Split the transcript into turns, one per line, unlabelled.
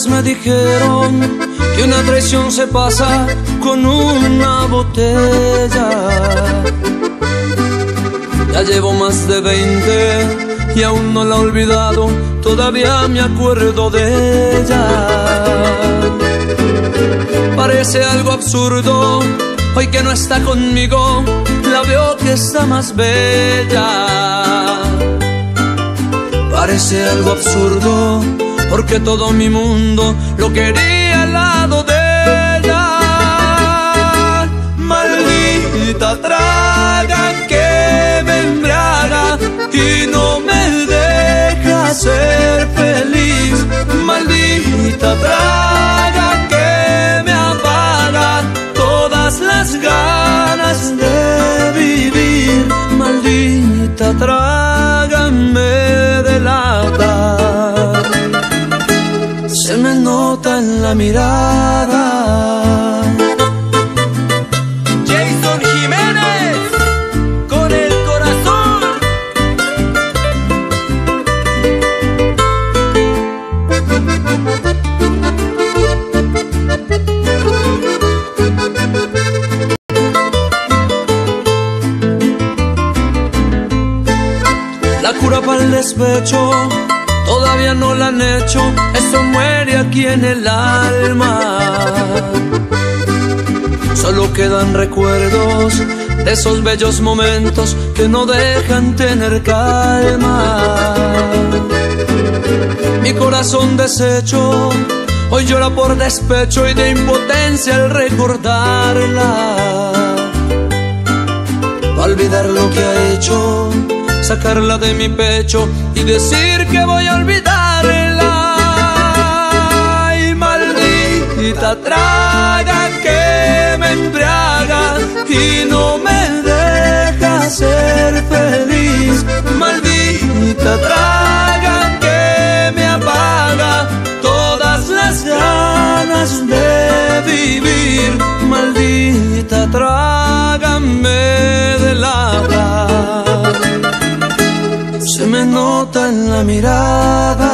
me dijeron que una traición se pasa con una botella. Ya llevo más de 20 y aún no la he olvidado, todavía me acuerdo de ella. Parece algo absurdo, hoy que no está conmigo, la veo que está más bella. Parece algo absurdo, porque todo mi mundo lo quería al lado de ella. Maldita traga que me embriaga y no me deja ser feliz. Maldita traga que me apaga todas las ganas de vivir. Maldita traga me delata, se me nota en la mirada.
Jason Jiménez, con el corazón.
La cura para el despecho todavía no la han hecho, eso muere aquí en el alma. Solo quedan recuerdos de esos bellos momentos que no dejan tener calma. Mi corazón deshecho hoy llora por despecho y de impotencia al recordarla. Pa' olvidar lo que ha hecho, sacarla de mi pecho y decir que voy a olvidarla. Ay, maldita traga que me embriaga y no me deja ser feliz. Maldita traga que me apaga todas las ganas de vivir. Maldita traga me delata, se me nota en la mirada.